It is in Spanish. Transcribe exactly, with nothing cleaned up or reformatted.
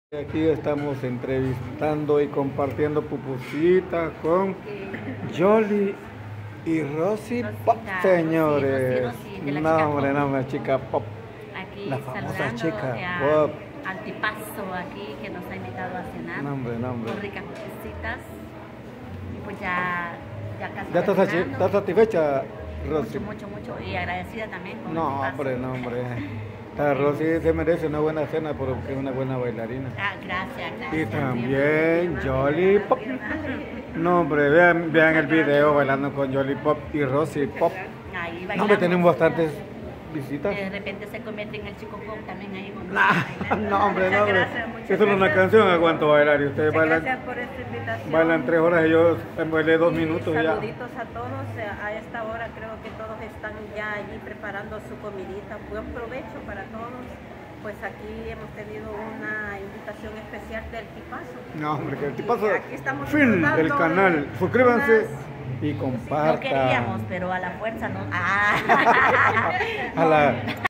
Aquí estamos entrevistando y compartiendo pupusitas con Yoli y Rosy Pop, señores. Rosy, Rosy, de la No, chica hombre, pop. no, hombre, chica pop. Aquí La famosa saludando chica a- pop. al tipazo aquí que nos ha invitado a cenar. No, hombre, no, hombre. Con ricas cositas. Y pues ya, ya casi ¿Ya estás, saci- terminando. estás satisfecha, Rosy? Mucho, mucho, mucho. Y agradecida también con el No, tipazo. hombre, no, hombre. La Rosy se merece una buena cena porque es una buena bailarina. Ah, gracias, gracias. Y también Yoli Pop. No, hombre, vean, vean el video bailando con Yoli Pop y Rosy Pop. Ahí No, hombre, bailamos. tenemos bastantes visitas. De repente se convierte en el chico pop también ahí con Nah, no, hombre, no, Muchas hombre. gracias, muchas Si es solo una gracias. canción, aguanto bailar. Y ustedes Muchas bailan, gracias por esta invitación. bailan tres horas y yo bailé dos Y minutos y ya. saluditos a todos. eh, A esta hora creo que todos están ya allí preparando su comidita. Buen provecho para todos. Pues aquí hemos tenido una invitación especial del tipazo. No, hombre, que el Y tipazo. aquí estamos Fin, el disfrutando canal. de Suscríbanse unas- y No compartan. queríamos, pero a la fuerza no. Ah. A la